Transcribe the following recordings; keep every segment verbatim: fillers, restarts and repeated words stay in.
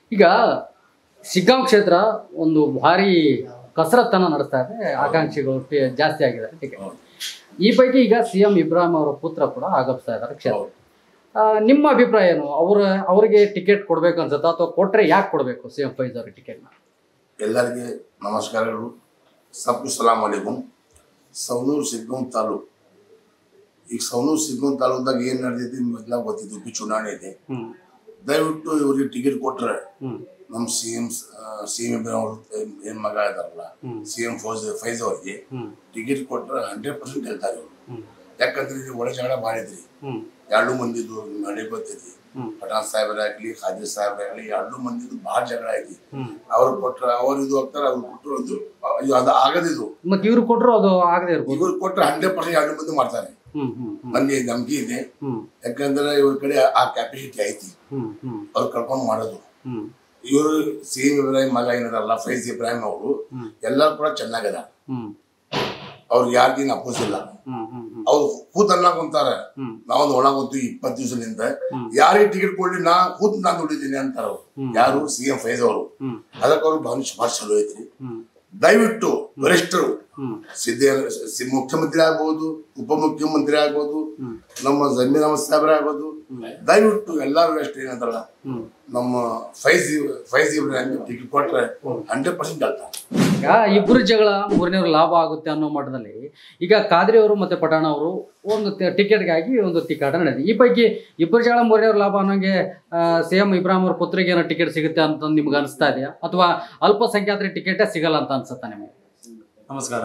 ಈಗ ಶಿಗ್ಗಾಂವ್ ಕ್ಷೇತ್ರ ಒಂದು ಭಾರಿ ಕಸರತ್ತನ್ನು ನಡೆಸ್ತಾ ಇದೆ, ಆಕಾಂಕ್ಷಿಗಳು ಜಾಸ್ತಿ ಆಗಿದ್ದಾರೆ ಟಿಕೆಟ್. ಈ ಪೈಕಿ ಈಗ ಸಿ ಎಂ ಇಬ್ರಾಹಿಂ ಅವರ ಪುತ್ರ ಕೂಡ ಆಗಮಿಸ್ತಾ ಇದ್ದಾರೆ ಕ್ಷೇತ್ರ. ನಿಮ್ಮ ಅಭಿಪ್ರಾಯ ಏನು? ಅವ್ರ ಅವರಿಗೆ ಟಿಕೆಟ್ ಕೊಡ್ಬೇಕು ಅನ್ಸುತ್ತಾ, ಅಥವಾ ಕೊಟ್ರೆ ಯಾಕೆ ಕೊಡಬೇಕು ಸಿ ಎಂ ಫೈಜ್ ಅವ್ರಿಗೆ ಟಿಕೆಟ್ನ? ಎಲ್ಲರಿಗೆ ನಮಸ್ಕಾರಗಳು. ಸಬ್ಕು ಸಲಾಮ್ ಅಲೈಕುಮ್. ಸವಣೂರು ಶಿಗ್ಗಾಂವ್ ತಾಲೂಕು, ಈಗ ಸವಣೂರು ಶಿಗ್ಗಾಂವ್ ತಾಲೂಕದಾಗ ಏನು ನಡೆದೈತಿ ಮೊದಲ ಗೊತ್ತಿದ್ದು, ಉಪ ಚುನಾವಣೆ ಇದೆ. ದಯವಿಟ್ಟು ಇವ್ರಿಗೆ ಟಿಕೆಟ್ ಕೊಟ್ರೆ ನಮ್ಮ C M C M Ibrahim ಅವ್ರ ಏನ್ ಮಗ ಇದಾರಲ್ಲ ಸಿ ಎಂ ಫೌಜ್ ಫೈಜ್ ಅವ್ರಿಗೆ ಟಿಕೆಟ್ ಕೊಟ್ರೆ ಹಂಡ್ರೆಡ್ ಪರ್ಸೆಂಟ್ ಗೆಲ್ತಾರೆ ಇವ್ರು. ಯಾಕಂದ್ರೆ ಇದು ಒಳ ಜಗಳ ಮಾಡಿದ್ರಿ, ಎರಡು ಮಂದಿದು ನಡೆ ಗೊತ್ತೈತಿ. ಪಠಾಣ್ ಸಾಹೇಬರಾಗ್ಲಿ ಖಾದಿ ಸಾಹೇಬರಾಗ್ಲಿ ಎರಡು ಮಂದಿದು ಭಾಳ ಜಗಳ ಐತಿ. ಅವ್ರು ಕೊಟ್ರ ಅವ್ರು ಇದು ಹೋಗ್ತಾರೆ, ಅವ್ರು ಕೊಟ್ಟರು ಅದು ಅದು ಆಗದಿದು. ಮತ್ತೆ ಇವ್ರು ಕೊಟ್ಟರು ಅದು ಆಗದೆ ಇರ್ಬೋದು. ಇವ್ರು ಕೊಟ್ರೆ ಹಂಡ್ರೆಡ್ ಪರ್ಸೆಂಟ್ ಎರಡು ಮಂದಿ ಮಾಡ್ತಾರೆ. ಮಂದಿ ನಂಬಿಕೆ ಇದೆ, ಯಾಕಂದ್ರೆ ಇವ್ರ ಕಡೆ ಆ ಕ್ಯಾಪಾಸಿಟಿ ಐತಿ, ಅವ್ರು ಕರ್ಕೊಂಡು ಮಾಡೋದು. ಇವರು ಸಿ ಎಂ ಇಬ್ರಾಹಿಂ ಮಗ ಏನಿದಾರಲ್ಲ ಫೈಜ್ ಇಬ್ರಾಹಿಂ ಅವರು ಎಲ್ಲರೂ ಕೂಡ ಚೆನ್ನಾಗದ. ಅವ್ರಿಗೆ ಯಾರಿಗೇನು ಅಪೋಸ್ ಇಲ್ಲ. ಅವ್ರು ಕೂತ್ ಅನ್ನ ಕುಂತಾರ, ನಾವೊಂದು ಒಳಗ ಕುಂತೀವಿ ಇಪ್ಪತ್ತು ದಿವಸದಿಂದ, ಯಾರಿಗೆ ಟಿಕೆಟ್ ಕೊಡ್ಲಿ ನಾ ಕೂತ್ ನಾನ್ ದುಡಿದೀನಿ ಅಂತಾರ ಅವ್ರು. ಯಾರು? ಸಿ ಎಂ ಫೈಜ್ ಅವರು. ಅದಕ್ಕೆ ಅವ್ರು ಭಾಳ ಭಾಳ ಚಲೋ ಐತ್ರಿ. ದಯವಿಟ್ಟು ವರಿಷ್ಠರು ಸಿದ್ದೇ ಮುಖ್ಯಮಂತ್ರಿ ಆಗ್ಬೋದು, ಉಪಮುಖ್ಯಮಂತ್ರಿ ಆಗ್ಬೋದು, ನಮ್ಮ ಜಮೀರ್ ಅಹಮದ್ ಸಾಹೇಬ್ರ ಆಗ್ಬೋದು, ದಯವಿಟ್ಟು ಎಲ್ಲಾರು ಅಷ್ಟೇ ಏನಂತಾರಲ್ಲ ನಮ್ಮ ಫೈಜ್ ಫೈಜ್ ಇಬ್ರಾಹಿಂ ಟಿಕೆಟ್ ಕೊಟ್ರೆ ಹಂಡ್ರೆಡ್ ಪರ್ಸೆಂಟ್ ಗೆಲ್ತಾರೆ. ಈಗ ಇಬ್ಬರು ಜಗಳ ಮೂರನೇವ್ರ ಲಾಭ ಆಗುತ್ತೆ ಅನ್ನೋ ಮಟ್ಟದಲ್ಲಿ ಈಗ ಖಾದ್ರಿ ಅವರು ಮತ್ತೆ ಪಠಾಣ ಅವರು ಒಂದು ಟಿಕೆಟ್ಗಾಗಿ ಒಂದು ತಿಕ್ಕಾಟ ನಡೆದಿದೆ. ಈ ಪೈಕಿ ಇಬ್ಬರು ಜಗಳ ಮೂರನೇವ್ರ ಲಾಭ ಅನ್ನೋಂಗೆ ಸಿ ಎಂ ಇಬ್ರಾಹಿಂ ಅವ್ರ ಪುತ್ರಿಗೆ ಏನೋ ಟಿಕೆಟ್ ಸಿಗುತ್ತೆ ಅಂತ ನಿಮ್ಗೆ ಅನಿಸ್ತಾ ಇದೆಯಾ, ಅಥವಾ ಅಲ್ಪಸಂಖ್ಯಾತರ ಟಿಕೆಟೇ ಸಿಗಲ್ಲ ಅಂತ ಅನ್ಸುತ್ತಾ ನಿಮಗೆ? ನಮಸ್ಕಾರ.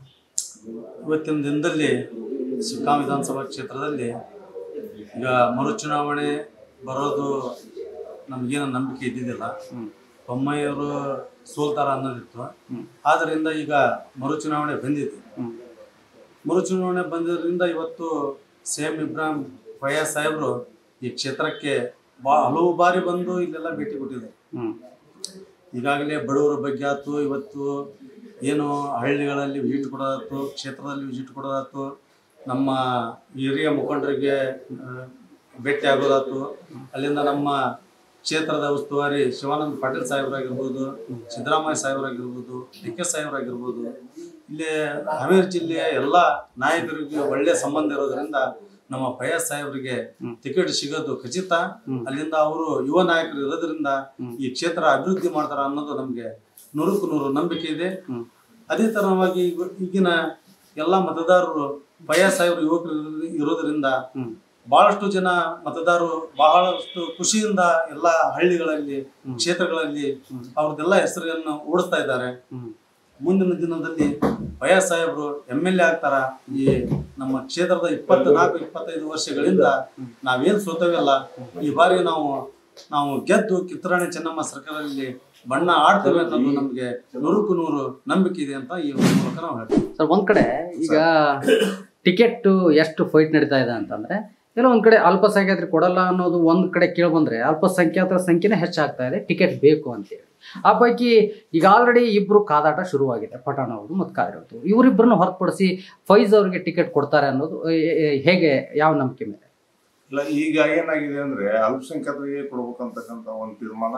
ಇವತ್ತಿನ ದಿನದಲ್ಲಿ ಶಿಗ್ಗಾಂವ್ ವಿಧಾನಸಭಾ ಕ್ಷೇತ್ರದಲ್ಲಿ ಈಗ ಮರುಚುನಾವಣೆ ಬರೋದು ನಮಗೇನು ನಂಬಿಕೆ ಇದ್ದಿದ್ದಿಲ್ಲ. ಬೊಮ್ಮಾಯಿಯವರು ಸೋಲ್ತಾರ ಅನ್ನೋದಿತ್ತು. ಆದ್ದರಿಂದ ಈಗ ಮರುಚುನಾವಣೆ ಬಂದಿದೆ. ಮರುಚುನಾವಣೆ ಬಂದಿದ್ದರಿಂದ ಇವತ್ತು ಸಿ ಎಂ ಇಬ್ರಾಹಿಂ ಫಯಾಜ್ ಸಾಹೇಬರು ಈ ಕ್ಷೇತ್ರಕ್ಕೆ ಬಾ ಹಲವು ಬಾರಿ ಬಂದು ಇಲ್ಲೆಲ್ಲ ಭೇಟಿ ಕೊಟ್ಟಿದ್ದಾರೆ. ಈಗಾಗಲೇ ಬಡವರ ಬಗ್ಗೆ ಆಯ್ತು, ಇವತ್ತು ಏನು ಹಳ್ಳಿಗಳಲ್ಲಿ ವಿಸಿಟ್ ಕೊಡೋದಾಯ್ತು, ಕ್ಷೇತ್ರದಲ್ಲಿ ವಿಸಿಟ್ ಕೊಡೋದಾಯ್ತು, ನಮ್ಮ ಹಿರಿಯ ಮುಖಂಡರಿಗೆ ಭೇಟಿ ಆಗೋದಾಯ್ತು, ಅಲ್ಲಿಂದ ನಮ್ಮ ಕ್ಷೇತ್ರದ ಉಸ್ತುವಾರಿ ಶಿವಾನಂದ ಪಾಟೀಲ್ ಸಾಹೇಬರಾಗಿರ್ಬೋದು, ಸಿದ್ದರಾಮಯ್ಯ ಸಾಹೇಬರಾಗಿರ್ಬೋದು, ಡಿ ಕೆ ಸಾಹೇಬರಾಗಿರ್ಬೋದು, ಇಲ್ಲಿ ಹಾವೇರಿ ಜಿಲ್ಲೆಯ ಎಲ್ಲ ನಾಯಕರಿಗೆ ಒಳ್ಳೆ ಸಂಬಂಧ ಇರೋದ್ರಿಂದ ನಮ್ಮ ಫಯಾಜ್ ಸಾಹೇಬರಿಗೆ ಟಿಕೆಟ್ ಸಿಗೋದು ಖಚಿತ. ಅಲ್ಲಿಂದ ಅವರು ಯುವ ನಾಯಕರು ಇರೋದ್ರಿಂದ ಈ ಕ್ಷೇತ್ರ ಅಭಿವೃದ್ಧಿ ಮಾಡ್ತಾರ ಅನ್ನೋದು ನಮ್ಗೆ ನೂರಕ್ಕೂ ನೂರು ನಂಬಿಕೆ ಇದೆ. ಅದೇ ತರವಾಗಿ ಈಗಿನ ಎಲ್ಲ ಮತದಾರರು ಫಯಾಜ್ ಸಾಹೇಬರು ಯುವಕರು ಇರೋದ್ರಿಂದ ಬಹಳಷ್ಟು ಜನ ಮತದಾರರು ಬಹಳಷ್ಟು ಖುಷಿಯಿಂದ ಎಲ್ಲ ಹಳ್ಳಿಗಳಲ್ಲಿ ಕ್ಷೇತ್ರಗಳಲ್ಲಿ ಅವ್ರದ್ದೆಲ್ಲ ಹೆಸರನ್ನು ಓಡಿಸ್ತಾ ಇದ್ದಾರೆ. ಮುಂದಿನ ದಿನದಲ್ಲಿ ಫಯಾಜ್ ಸಾಹೇಬರು ಎಮ್ ಎಲ್ ಎ ಆಗ್ತಾರ. ಈ ನಮ್ಮ ಕ್ಷೇತ್ರದ ಇಪ್ಪತ್ನಾಲ್ಕು ಇಪ್ಪತ್ತೈದು ವರ್ಷಗಳಿಂದ ನಾವೇನು ಸೋತವೆಲ್ಲ ಈ ಬಾರಿ ನಾವು ನಾವು ಗೆದ್ದು ಕಿತ್ತೂರಾಣಿ ಚೆನ್ನಮ್ಮ ಸರ್ಕಾರದಲ್ಲಿ ಬಣ್ಣ ಆಡ್ತೇವೆ ಅನ್ನೋದು ನಮ್ಗೆ ನೂರಕ್ಕೂ ನೂರು ನಂಬಿಕೆ ಇದೆ ಅಂತ ಈ ಮೂಲಕ ನಾವು ಹೇಳ್ತೀವಿ. ಸರ್, ಒಂದ್ ಕಡೆ ಈಗ ಟಿಕೆಟ್ ಎಷ್ಟು ಫೈಟ್ ನಡೀತಾ ಇದೆ ಅಂತಂದ್ರೆ, ಏನೋ ಒಂದ್ ಕಡೆ ಅಲ್ಪಸಂಖ್ಯಾತರಿಗೆ ಕೊಡಲ್ಲ ಅನ್ನೋದು ಒಂದ್ ಕಡೆ ಕೇಳಿ ಬಂದ್ರೆ, ಅಲ್ಪಸಂಖ್ಯಾತರ ಸಂಖ್ಯೆನೇ ಹೆಚ್ಚಾಗ್ತಾ ಇದೆ, ಟಿಕೆಟ್ ಬೇಕು ಅಂತೇಳಿ. ಆ ಪೈಕಿ ಈಗ ಆಲ್ರೆಡಿ ಇಬ್ರು ಕಾದಾಟ ಶುರುವಾಗಿದೆ, ಪಠಾಣ ಅವರು ಮತ್ತು ಖಾದ್ರಿ ಅವರು. ಇವರಿಬ್ಬರನ್ನ ಹೊರತುಪಡಿಸಿ ಫೈಜ್ ಅವ್ರಿಗೆ ಟಿಕೆಟ್ ಕೊಡ್ತಾರೆ ಅನ್ನೋದು ಹೇಗೆ, ಯಾವ ನಂಬಿಕೆ ಮೇಲೆ? ಇಲ್ಲ, ಈಗ ಏನಾಗಿದೆ ಅಂದ್ರೆ ಅಲ್ಪಸಂಖ್ಯಾತರಿಗೆ ಕೊಡ್ಬೇಕಂತಕ್ಕಂಥ ಒಂದು ತೀರ್ಮಾನ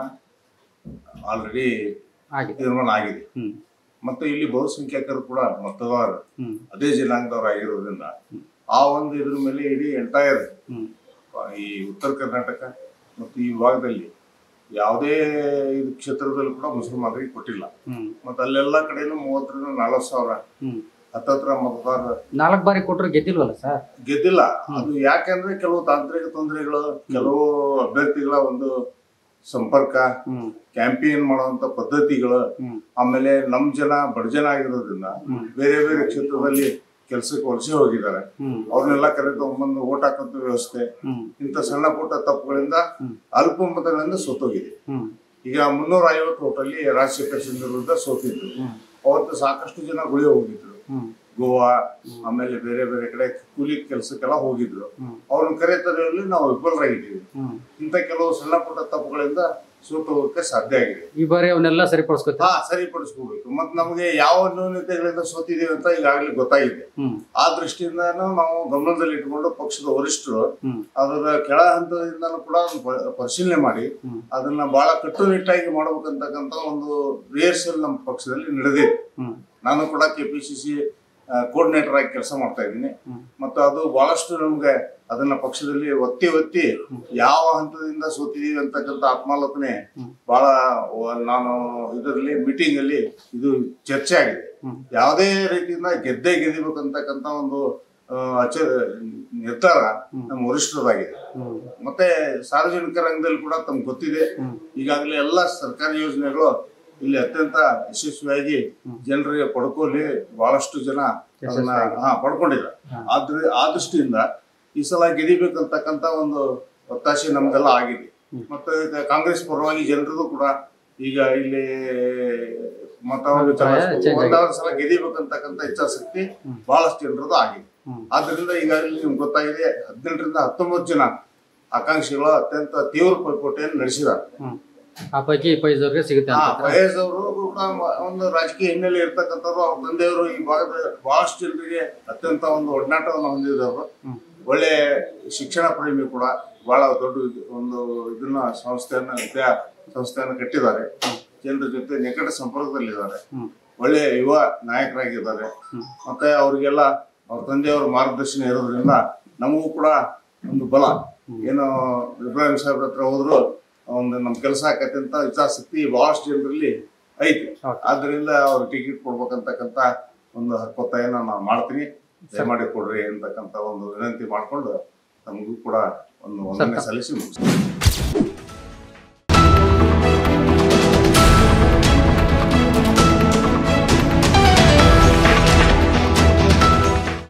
ಆಲ್ರೆಡಿ ತೀರ್ಮಾನ ಆಗಿದೆ. ಮತ್ತೆ ಇಲ್ಲಿ ಬಹುಸಂಖ್ಯಾತರು ಕೂಡ ಮತದಾರರು ಅದೇ ಜನಾಂಗದವ್ರು ಆಗಿರೋದ್ರಿಂದ ಆ ಒಂದು ಇದ್ರ ಮೇಲೆ ಇಡೀ ಎಂಟೈರ್ ಈ ಉತ್ತರ ಕರ್ನಾಟಕ ಮತ್ತು ಈ ಭಾಗದಲ್ಲಿ ಯಾವುದೇ ಇದು ಕ್ಷೇತ್ರದಲ್ಲೂ ಕೂಡ ಮುಸಲ್ಮಾನರಿಗೆ ಕೊಟ್ಟಿಲ್ಲ. ಮತ್ತೆ ಅಲ್ಲೆಲ್ಲ ಕಡೆನೂ ಮೂವತ್ತರಿಂದ ನಾಲ್ಕು ಸಾವಿರ ಹತ್ತತ್ರ ಮತದಾರ ನಾಲ್ಕು ಬಾರಿ ಕೊಟ್ಟರು ಗೆದ್ದಿಲ್ವಲ್ಲ ಸರ್? ಗೆದ್ದಿಲ್ಲ. ಅದು ಯಾಕೆಂದ್ರೆ ಕೆಲವು ತಾಂತ್ರಿಕ ತೊಂದರೆಗಳು, ಕೆಲವು ಅಭ್ಯರ್ಥಿಗಳ ಒಂದು ಸಂಪರ್ಕ, ಕ್ಯಾಂಪೇನ್ ಮಾಡುವಂತ ಪದ್ಧತಿಗಳು, ಆಮೇಲೆ ನಮ್ ಜನ ಬಡ ಜನ ಆಗಿರೋದ್ರಿಂದ ಬೇರೆ ಬೇರೆ ಕ್ಷೇತ್ರದಲ್ಲಿ ಕೆಲಸಕ್ಕೆ ವಲಸೆ ಹೋಗಿದ್ದಾರೆ. ಅವ್ರನ್ನೆಲ್ಲ ಕರೆ ತಗೊಂಡ್ಬಂದು ಓಟ್ ಹಾಕಂತ ವ್ಯವಸ್ಥೆ, ಇಂಥ ಸಣ್ಣ ಪುಟ್ಟ ತಪ್ಪುಗಳಿಂದ ಅಲ್ಪ ಮತಗಳಿಂದ ಸೋತೋಗಿದೆ. ಈಗ ಮುನ್ನೂರ ಐವತ್ತು ಓಟಲ್ಲಿ ರಾಜಶೇಖರ್ ಸಿಂಗ್ ವಿರುದ್ಧ ಸೋತಿದ್ರು. ಅವತ್ತು ಸಾಕಷ್ಟು ಜನ ಗುಳಿ ಹೋಗಿದ್ರು, ಗೋವಾ ಆಮೇಲೆ ಬೇರೆ ಬೇರೆ ಕಡೆ ಕೂಲಿ ಕೆಲಸಕ್ಕೆಲ್ಲ ಹೋಗಿದ್ರು. ಅವ್ರನ್ನ ಕರೆ ತರುವಲ್ಲಿ ನಾವು ವಿಫಲರಾಗಿದ್ದೀವಿ. ಇಂಥ ಕೆಲವು ಸಣ್ಣ ಪುಟ್ಟ ತಪ್ಪುಗಳಿಂದ ಸೋತು ಹೋಗಕ್ಕೆ ಸಾಧ್ಯ ಆಗಿದೆ. ಈ ಬಾರಿ ಅವನ್ನೆಲ್ಲ ಸರಿಪಡಿಸ್ಕೊತ ಹಾ ಸರಿಪಡಿಸ್ಕೋಬೇಕು. ಮತ್ ನಮಗೆ ಯಾವ ನ್ಯೂನತೆಗಳಿಂದ ಸೋತಿದೀವಿ ಅಂತ ಈಗಾಗಲೇ ಗೊತ್ತಾಗಿದೆ. ಆ ದೃಷ್ಟಿಯಿಂದ ನಾವು ಗಮನದಲ್ಲಿ ಇಟ್ಕೊಂಡು ಪಕ್ಷದ ವರಿಷ್ಠರು ಅದರ ಕೆಳ ಹಂತದಿಂದನೂ ಕೂಡ ಪರಿಶೀಲನೆ ಮಾಡಿ ಅದನ್ನ ಬಹಳ ಕಟ್ಟುನಿಟ್ಟಾಗಿ ಮಾಡ್ಬೇಕಂತಕ್ಕಂತ ಒಂದು ರಿಹರ್ಸಲ್ ನಮ್ಮ ಪಕ್ಷದಲ್ಲಿ ನಡೆದಿದೆ. ನಾನು ಕೂಡ ಕೆಪಿಸಿಸಿ ಕೋರ್ಡಿನೇಟರ್ ಆಗಿ ಕೆಲಸ ಮಾಡ್ತಾ ಇದ್ದೀನಿ. ಮತ್ತು ಅದು ಬಹಳಷ್ಟು ನಮ್ಗೆ ಅದನ್ನ ಪಕ್ಷದಲ್ಲಿ ಒತ್ತಿ ಒತ್ತಿ ಯಾವ ಹಂತದಿಂದ ಸೋತಿದೀವಿ ಅಂತಕ್ಕಂಥ ಆತ್ಮಾಲೋಚನೆ ಬಹಳ ನಾನು ಇದರಲ್ಲಿ ಮೀಟಿಂಗ್ ಅಲ್ಲಿ ಇದು ಚರ್ಚೆ ಆಗಿದೆ. ಯಾವುದೇ ರೀತಿಯಿಂದ ಗೆದ್ದೇ ಗೆದಿಬೇಕಂತಕ್ಕಂಥ ಒಂದು ಅಚ ನಿರ್ಧಾರ ನಮ್ಮ ವರಿಷ್ಠರದಾಗಿದೆ. ಮತ್ತೆ ಸಾರ್ವಜನಿಕ ರಂಗದಲ್ಲಿ ಕೂಡ ತಮ್ಗೆ ಗೊತ್ತಿದೆ, ಈಗಾಗಲೇ ಎಲ್ಲ ಸರ್ಕಾರಿ ಯೋಜನೆಗಳು ಇಲ್ಲಿ ಅತ್ಯಂತ ಯಶಸ್ವಿಯಾಗಿ ಜನರಿಗೆ ಪಡ್ಕೊಳ್ಳಿ ಬಹಳಷ್ಟು ಜನ ಅದನ್ನ ಹಾ ಪಡ್ಕೊಂಡಿದ್ದಾರೆ. ಆದ್ರೆ ಆ ದೃಷ್ಟಿಯಿಂದ ಈ ಸಲ ಗೆದಿಬೇಕಂತಕ್ಕಂತ ಒಂದು ಒತ್ತಾಸೆ ನಮ್ಗೆಲ್ಲ ಆಗಿದೆ. ಮತ್ತೆ ಕಾಂಗ್ರೆಸ್ ಪರವಾಗಿ ಜನರದು ಕೂಡ ಈಗ ಇಲ್ಲಿ ಮತವನ್ನು ಒಂದಾದ ಸಲ ಗೆದಿಬೇಕಂತಕ್ಕಂತ ಇಚ್ಛಾಶಕ್ತಿ ಬಹಳಷ್ಟು ಜನರದು ಆಗಿದೆ. ಆದ್ರಿಂದ ಈಗಾಗಲೇ ನಿಮ್ಗೆ ಗೊತ್ತಾಗಿದೆ, ಹದಿನೆಂಟರಿಂದ ಹತ್ತೊಂಬತ್ತು ಜನ ಆಕಾಂಕ್ಷಿಗಳು ಅತ್ಯಂತ ತೀವ್ರ ಪೈಪೋಟಿಯನ್ನು ನಡೆಸಿದ್ದಾರೆ. ಆ ಪೈಕಿ ಫೈಜ್ ಅವ್ರಿಗೆ ಸಿಗುತ್ತೆ. ಫೈಜ್ ಅವರು ಕೂಡ ಒಂದು ರಾಜಕೀಯ ಹಿನ್ನೆಲೆ ಇರ್ತಕ್ಕಂಥವ್ರು, ಅವ್ರ ತಂದೆಯವರು ಈ ಭಾಗದ ಬಹಳಷ್ಟು ಜನರಿಗೆ ಅತ್ಯಂತ ಒಂದು ಒಡನಾಟವನ್ನು ಹೊಂದಿದವರು, ಒಳ್ಳೆ ಶಿಕ್ಷಣ ಪ್ರೇಮಿ ಕೂಡ, ಬಹಳ ದೊಡ್ಡ ಒಂದು ಇದನ್ನ ಸಂಸ್ಥೆಯನ್ನ ವಿದ್ಯಾ ಸಂಸ್ಥೆಯನ್ನು ಕಟ್ಟಿದ್ದಾರೆ. ಜನರ ಜೊತೆ ನಿಕಟ ಸಂಪರ್ಕದಲ್ಲಿದ್ದಾರೆ, ಒಳ್ಳೆ ಯುವ ನಾಯಕರಾಗಿದ್ದಾರೆ. ಮತ್ತೆ ಅವ್ರಿಗೆಲ್ಲ ಅವ್ರ ತಂದೆಯವರ ಮಾರ್ಗದರ್ಶನ ಇರೋದ್ರಿಂದ ನಮಗೂ ಕೂಡ ಒಂದು ಬಲ, ಏನು ಇಬ್ರಾಹಿಂ ಸಾಹೇಬ್ರ ಹತ್ರ ಹೋದ್ರು ಒಂದು ನಮ್ ಕೆಲಸ ಆಕತಿ ಅಂತ ಇಚ್ಛಾಶಕ್ತಿ ಬಹಳಷ್ಟು ಜನರಲ್ಲಿ ಐತಿ. ಆದ್ರಿಂದ ಅವ್ರು ಟಿಕೆಟ್ ಕೊಡ್ಬೇಕಂತಕ್ಕಂತ ಒಂದು ಹಕ್ಕೊತ್ತಾಯನ ನಾನು ಮಾಡ್ತೀನಿ, ದಯಮಾಡಿ ಕೊಡ್ರಿ ಅಂತಕ್ಕಂತ ಒಂದು ವಿನಂತಿ ಮಾಡ್ಕೊಂಡು ನಮಗೂ ಕೂಡ ಒಂದು ವಂದನೆ ಸಲ್ಲಿಸಿ ಮುಗಿಸ್ತೀನಿ.